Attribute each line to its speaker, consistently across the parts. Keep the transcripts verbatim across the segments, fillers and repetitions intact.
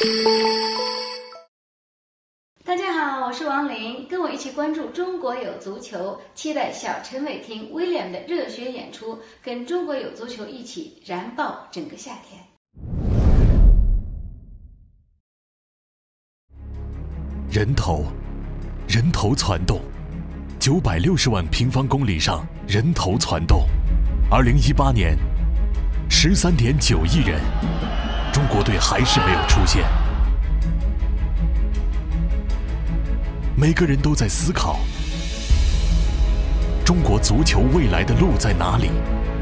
Speaker 1: 大家好，我是王琳，跟我一起关注中国有足球，期待小陈伟霆、威廉的热血演出，跟中国有足球一起燃爆整个夏天。
Speaker 2: 人头，人头攒动，九百六十万平方公里上人头攒动。二零一八年，十三点九亿人，中国队还是没有出现。每个人都在思考，中国足球未来的路在哪里？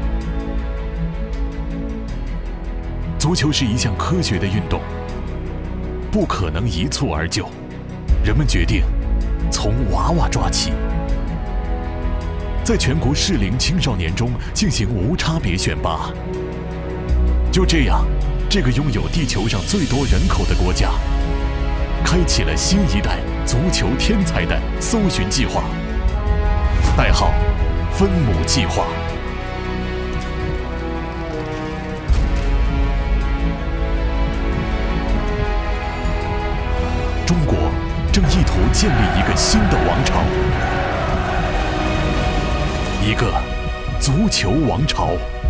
Speaker 2: 足球是一项科学的运动，不可能一蹴而就。人们决定从娃娃抓起，在全国适龄青少年中进行无差别选拔。就这样，这个拥有地球上最多人口的国家，开启了新一代足球天才的搜寻计划，代号“分母计划”。中国正意图建立一个新的王朝，一个足球王朝。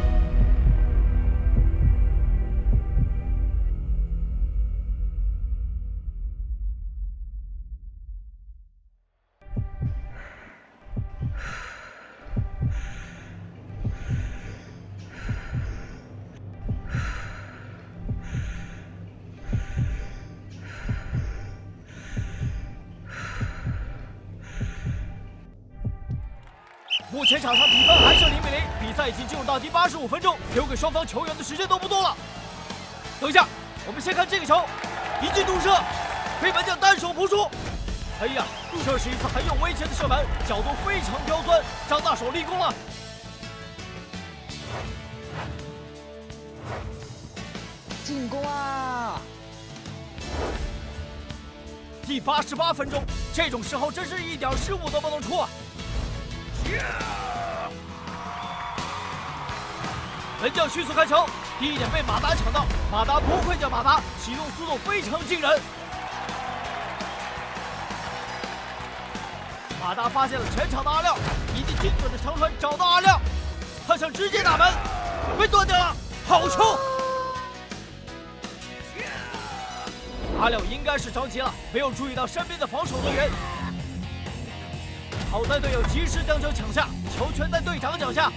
Speaker 3: 目前场上比分还是零比零，比赛已经进入到第八十五分钟，留给双方球员的时间都不多了。等一下，我们先看这个球，一记怒射，被门将单手扑出。哎呀，这是一次很有威胁的射门，角度非常刁钻，张大手立功了。
Speaker 4: 进攻啊！
Speaker 3: 第八十八分钟，这种时候真是一点失误都不能出啊！门将迅速开球，第一点被马达抢到，马达不愧叫马达，启动速度非常惊人。马达发现了前场的阿廖，以及精准的长传找到阿廖，他想直接打门，被断掉了，好球！阿廖应该是着急了，没有注意到身边的防守队员。好在队友及时将球抢下，球权在队长脚下。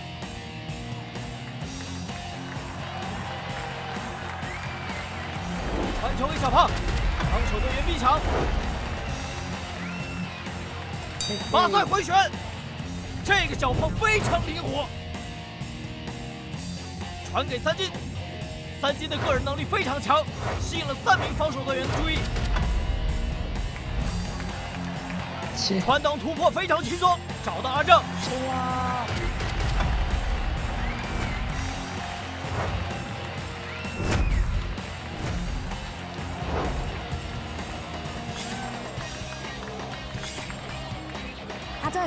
Speaker 3: 传球给小胖，防守队员逼抢，马赛回旋，这个小胖非常灵活。传给三金，三金的个人能力非常强，吸引了三名防守队员的注意。传挡突破非常轻松，找到阿正。哇！
Speaker 4: 阿正，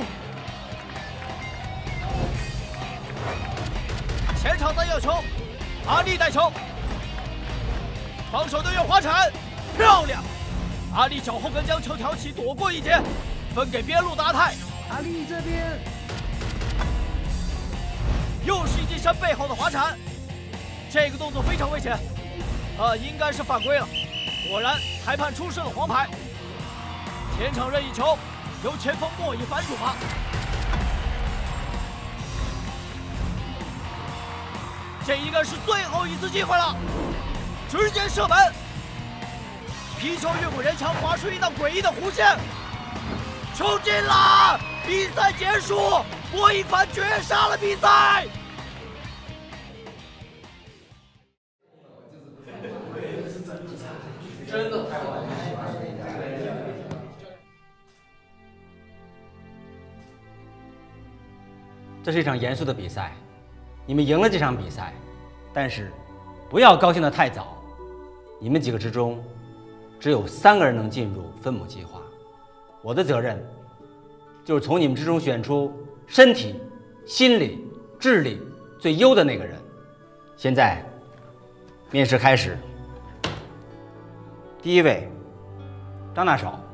Speaker 3: 前场单要球，阿力带球，防守队员滑铲，漂亮！阿力脚后跟将球挑起，躲过一劫。分给边路的阿泰，
Speaker 4: 阿力这边，
Speaker 3: 又是一记山背后的滑铲，这个动作非常危险，啊，应该是犯规了。果然，裁判出示了黄牌。前场任意球，由前锋莫以凡主罚。这应该是最后一次机会了，直接射门，皮球越过人墙，划出一道诡异的弧线。球进了，比赛结束，莫一凡绝杀了比赛。真的太完美了。
Speaker 5: 这是一场严肃的比赛，你们赢了这场比赛，但是不要高兴得太早。你们几个之中，只有三个人能进入分母计划。我的责任就是从你们之中选出身体、心理、智力最优的那个人。现在，面试开始。 第一位，张大少。